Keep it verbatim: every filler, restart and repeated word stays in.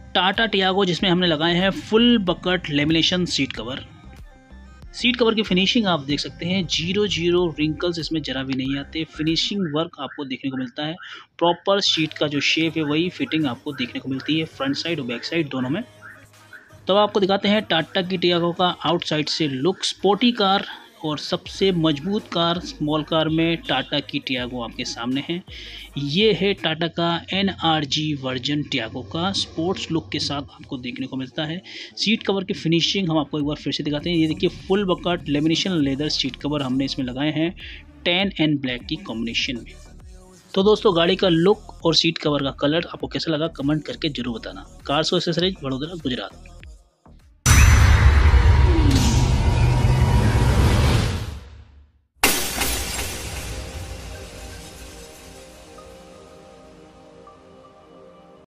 Tata Tiago, जिसमें हमने लगाए हैं full bucket lamination seat cover. Seat cover की फिनिशिंग आप देख सकते हैं, जीरो जीरो रिंकल्स इसमें जरा भी नहीं आते। फिनिशिंग वर्क आपको देखने को मिलता है। प्रॉपर सीट का जो शेप है वही फिटिंग आपको देखने को मिलती है फ्रंट साइड और बैक साइड दोनों में। तो आपको दिखाते हैं टाटा की टियागो का आउटसाइड से लुक। स्पोर्टी कार और सबसे मजबूत कार स्मॉल कार में टाटा की टियागो आपके सामने है। ये है टाटा का N R G version Tiago का स्पोर्ट्स लुक के साथ आपको देखने को मिलता है। सीट कवर की फिनिशिंग हम आपको एक बार फिर से दिखाते हैं। ये देखिए full bucket lamination leather seat cover हमने इसमें लगाए हैं टैन एंड ब्लैक की कॉम्बिनेशन में। तो दोस्तों गाड़ी का लुक और सीट कवर का कलर आपको कैसा लगा कमेंट करके जरूर बताना। कार्स और एक्सेसरीज, वडोदरा, गुजरात।